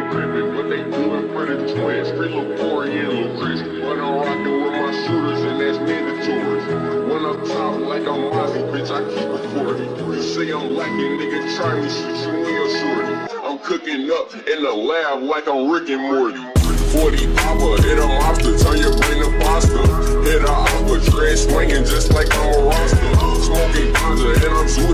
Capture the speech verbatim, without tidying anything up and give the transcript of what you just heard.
ain't crippin', but they do it for the twins. Straight little Corey and Lil Chris. When I'm rockin' with my shooters, and that's mandatory. When I'm top like I'm Mozzie, bitch, I keep it forty. You say I'm lacking, nigga, try me, shoot you in your shorty. I'm cooking up in the lab like I'm Rick and Morty. forty popper, hit a mobster, turn your brain to pasta. Hit a opera, tread swinging just like I'm a roster. Smoking ganja and I'm shooting.